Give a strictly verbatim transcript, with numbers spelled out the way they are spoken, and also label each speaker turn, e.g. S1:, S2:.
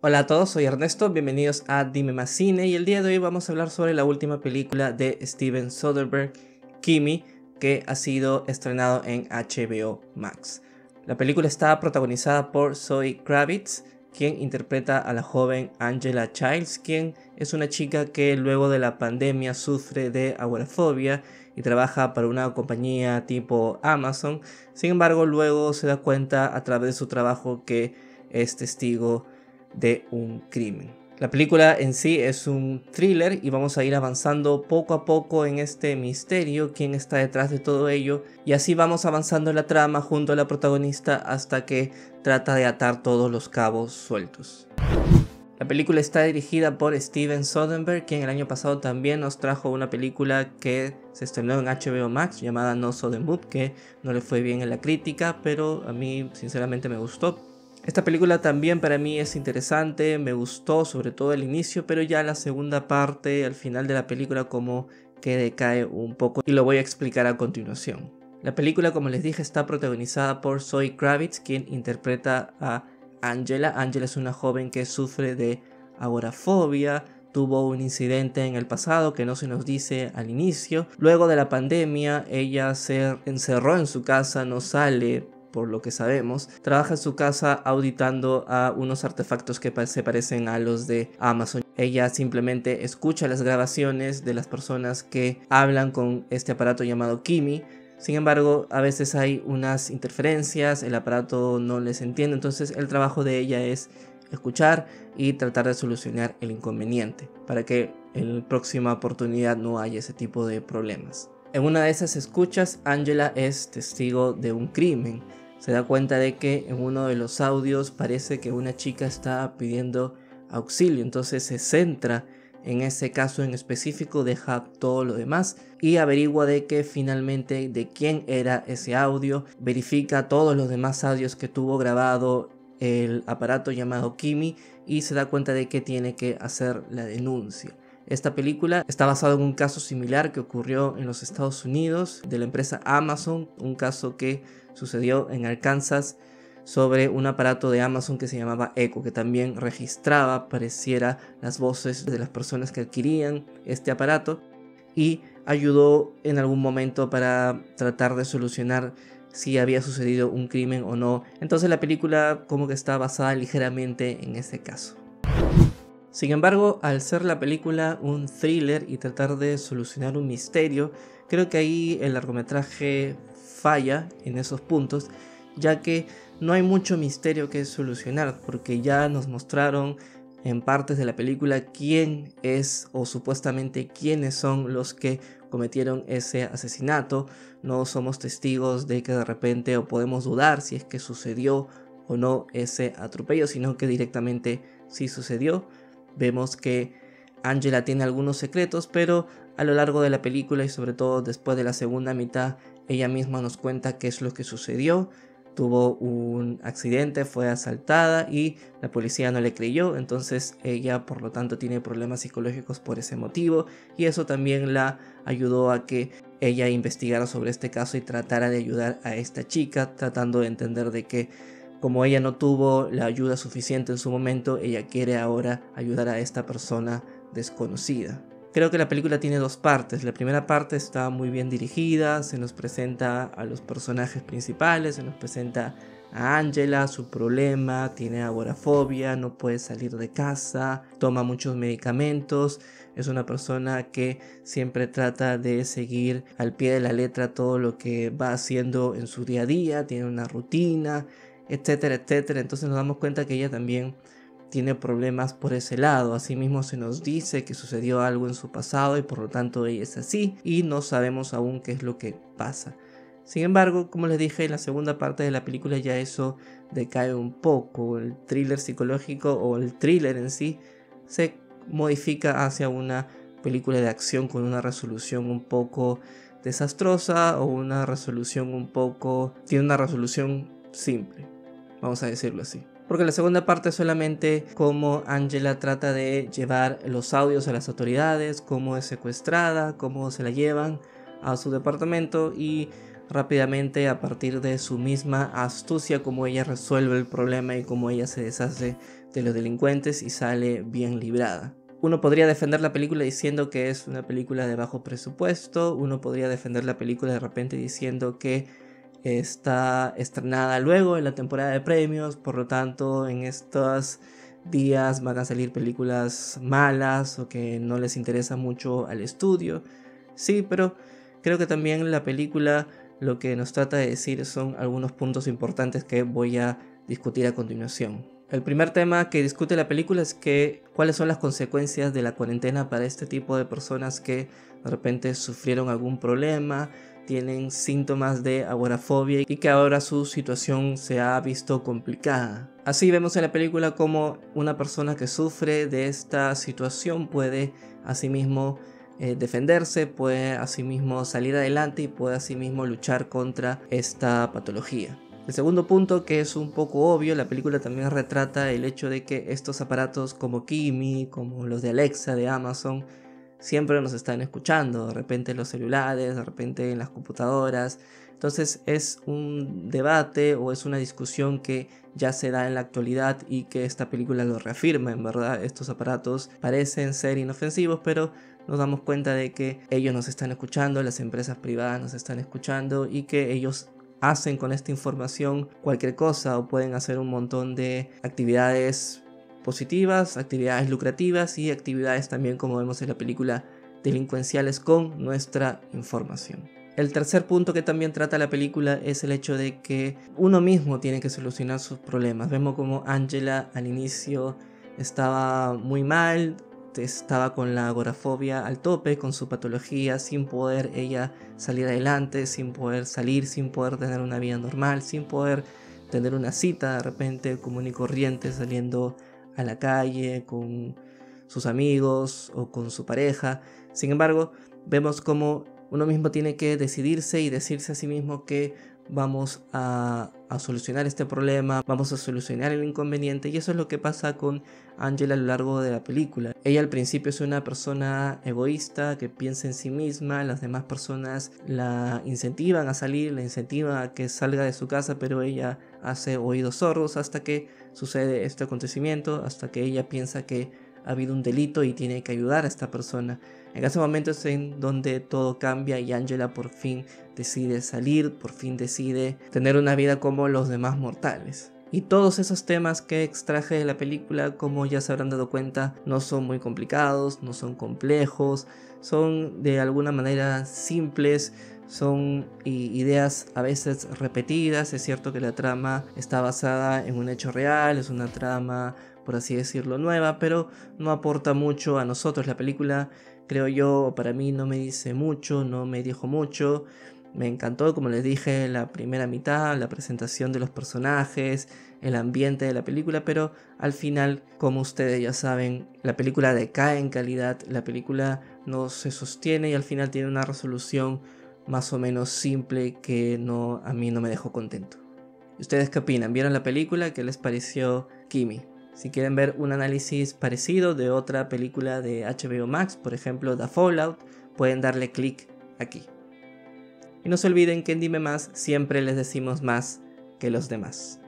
S1: Hola a todos, soy Ernesto, bienvenidos a Dime Más Cine y el día de hoy vamos a hablar sobre la última película de Steven Soderbergh, Kimi, que ha sido estrenado en H B O Max. La película está protagonizada por Zoe Kravitz, quien interpreta a la joven Angela Childs, quien es una chica que luego de la pandemia sufre de agorafobia y trabaja para una compañía tipo Amazon. Sin embargo, luego se da cuenta a través de su trabajo que es testigo de un crimen. La película en sí es un thriller y vamos a ir avanzando poco a poco en este misterio, quién está detrás de todo ello, y así vamos avanzando en la trama junto a la protagonista hasta que trata de atar todos los cabos sueltos. La película está dirigida por Steven Soderbergh, quien el año pasado también nos trajo una película que se estrenó en H B O Max llamada No Soderbergh, que no le fue bien en la crítica, pero a mí sinceramente me gustó. Esta película también para mí es interesante, me gustó sobre todo el inicio, pero ya la segunda parte, al final de la película, como que decae un poco y lo voy a explicar a continuación. La película, como les dije, está protagonizada por Zoe Kravitz, quien interpreta a Angela. Angela es una joven que sufre de agorafobia, tuvo un incidente en el pasado que no se nos dice al inicio. Luego de la pandemia, ella se encerró en su casa, no sale por lo que sabemos, trabaja en su casa auditando a unos artefactos que se parecen a los de Amazon. Ella simplemente escucha las grabaciones de las personas que hablan con este aparato llamado Kimi. Sin embargo, a veces hay unas interferencias, el aparato no les entiende, entonces el trabajo de ella es escuchar y tratar de solucionar el inconveniente para que en la próxima oportunidad no haya ese tipo de problemas. En una de esas escuchas, Angela es testigo de un crimen. Se da cuenta de que en uno de los audios parece que una chica está pidiendo auxilio, entonces se centra en ese caso en específico, deja todo lo demás y averigua de que finalmente de quién era ese audio, verifica todos los demás audios que tuvo grabado el aparato llamado Kimi y se da cuenta de que tiene que hacer la denuncia. Esta película está basada en un caso similar que ocurrió en los Estados Unidos de la empresa Amazon, un caso que sucedió en Arkansas sobre un aparato de Amazon que se llamaba Echo, que también registraba, pareciera, las voces de las personas que adquirían este aparato y ayudó en algún momento para tratar de solucionar si había sucedido un crimen o no. Entonces la película como que está basada ligeramente en ese caso. Sin embargo, al ser la película un thriller y tratar de solucionar un misterio, creo que ahí el largometraje falla en esos puntos, ya que no hay mucho misterio que solucionar, porque ya nos mostraron en partes de la película quién es o supuestamente quiénes son los que cometieron ese asesinato. No somos testigos de que de repente o podemos dudar si es que sucedió o no ese atropello, sino que directamente sí sucedió. Vemos que Angela tiene algunos secretos, pero a lo largo de la película y sobre todo después de la segunda mitad, ella misma nos cuenta qué es lo que sucedió. Tuvo un accidente, fue asaltada y la policía no le creyó, entonces ella por lo tanto tiene problemas psicológicos por ese motivo y eso también la ayudó a que ella investigara sobre este caso y tratara de ayudar a esta chica, tratando de entender de que como ella no tuvo la ayuda suficiente en su momento, ella quiere ahora ayudar a esta persona desconocida. Creo que la película tiene dos partes. La primera parte está muy bien dirigida, se nos presenta a los personajes principales, se nos presenta a Angela, su problema, tiene agorafobia, no puede salir de casa, toma muchos medicamentos, es una persona que siempre trata de seguir al pie de la letra todo lo que va haciendo en su día a día, tiene una rutina, etcétera, etcétera. Entonces nos damos cuenta que ella también tiene problemas por ese lado. Asimismo se nos dice que sucedió algo en su pasado y por lo tanto ella es así y no sabemos aún qué es lo que pasa. Sin embargo, como les dije, en la segunda parte de la película ya eso decae un poco. El thriller psicológico o el thriller en sí se modifica hacia una película de acción con una resolución un poco desastrosa o una resolución un poco... tiene una resolución simple, vamos a decirlo así. Porque la segunda parte es solamente cómo Angela trata de llevar los audios a las autoridades, cómo es secuestrada, cómo se la llevan a su departamento y rápidamente a partir de su misma astucia cómo ella resuelve el problema y cómo ella se deshace de los delincuentes y sale bien librada. Uno podría defender la película diciendo que es una película de bajo presupuesto, uno podría defender la película de repente diciendo que está estrenada luego en la temporada de premios, por lo tanto en estos días van a salir películas malas o que no les interesa mucho al estudio. Sí, pero creo que también la película lo que nos trata de decir son algunos puntos importantes que voy a discutir a continuación. El primer tema que discute la película es que cuáles son las consecuencias de la cuarentena para este tipo de personas que de repente sufrieron algún problema, tienen síntomas de agorafobia y que ahora su situación se ha visto complicada. Así vemos en la película cómo una persona que sufre de esta situación puede asimismo eh, defenderse, puede asimismo salir adelante y puede asimismo luchar contra esta patología. El segundo punto, que es un poco obvio, la película también retrata el hecho de que estos aparatos como Kimi, como los de Alexa de Amazon, siempre nos están escuchando, de repente en los celulares, de repente en las computadoras. Entonces es un debate o es una discusión que ya se da en la actualidad y que esta película lo reafirma. En verdad, estos aparatos parecen ser inofensivos, pero nos damos cuenta de que ellos nos están escuchando, las empresas privadas nos están escuchando y que ellos hacen con esta información cualquier cosa o pueden hacer un montón de actividades positivas, actividades lucrativas y actividades también, como vemos en la película, delincuenciales con nuestra información. El tercer punto que también trata la película es el hecho de que uno mismo tiene que solucionar sus problemas. Vemos como Angela al inicio estaba muy mal, estaba con la agorafobia al tope, con su patología, sin poder ella salir adelante, sin poder salir, sin poder tener una vida normal, sin poder tener una cita de repente común y corriente saliendo a la calle con sus amigos o con su pareja. Sin embargo, vemos como uno mismo tiene que decidirse y decirse a sí mismo que vamos a, a solucionar este problema, vamos a solucionar el inconveniente, y eso es lo que pasa con Angela a lo largo de la película. Ella al principio es una persona egoísta que piensa en sí misma, las demás personas la incentivan a salir, la incentivan a que salga de su casa, pero ella hace oídos sordos hasta que sucede este acontecimiento, hasta que ella piensa que ha habido un delito y tiene que ayudar a esta persona. En ese momento es en donde todo cambia y Angela por fin decide salir, por fin decide tener una vida como los demás mortales. Y todos esos temas que extraje de la película, como ya se habrán dado cuenta, no son muy complicados, no son complejos, son de alguna manera simples, son ideas a veces repetidas. Es cierto que la trama está basada en un hecho real, es una trama, por así decirlo, nueva, pero no aporta mucho a nosotros. La película, creo yo, para mí no me dice mucho, no me dijo mucho. Me encantó, como les dije, la primera mitad, la presentación de los personajes, el ambiente de la película, pero al final, como ustedes ya saben, la película decae en calidad, la película no se sostiene y al final tiene una resolución más o menos simple que no, a mí no me dejó contento. ¿Ustedes qué opinan? ¿Vieron la película? ¿Qué les pareció Kimi? Si quieren ver un análisis parecido de otra película de H B O Max, por ejemplo The Fallout, pueden darle clic aquí. Y no se olviden que en Dime Más siempre les decimos más que los demás.